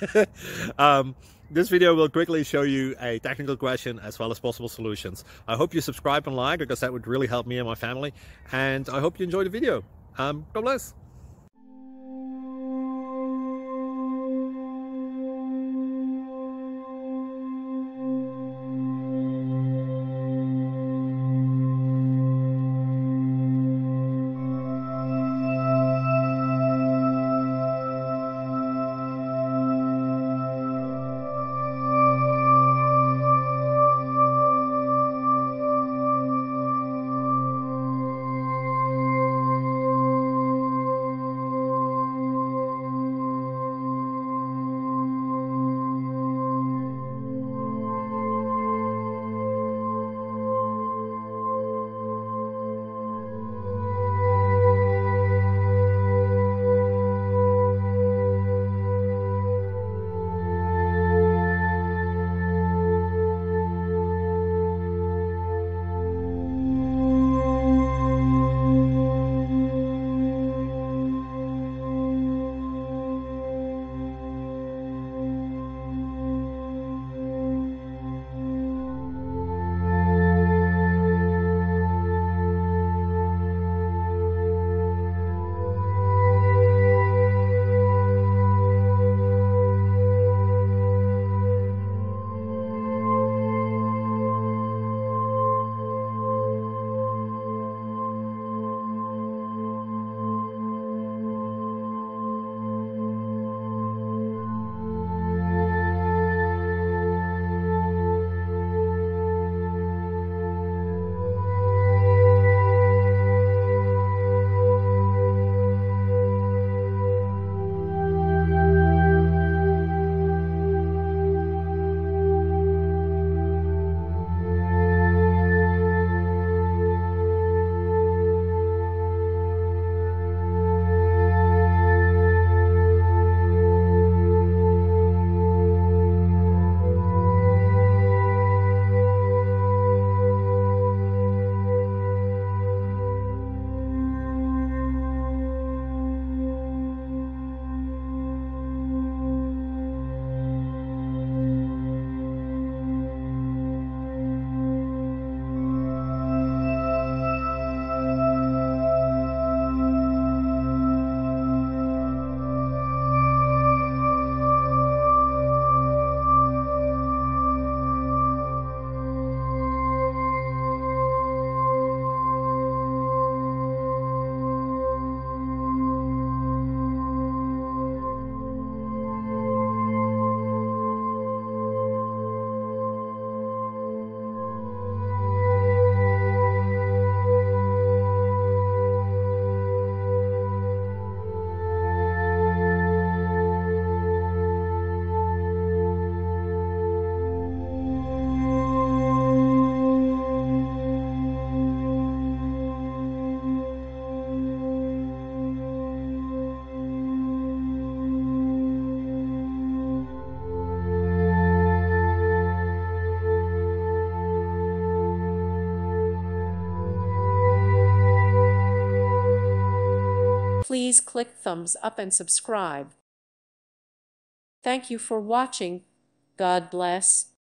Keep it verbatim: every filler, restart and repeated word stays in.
um, this video will quickly show you a technical question as well as possible solutions. I hope you subscribe and like, because that would really help me and my family. And I hope you enjoy the video. Um, God bless. Please click thumbs up and subscribe. Thank you for watching. God bless.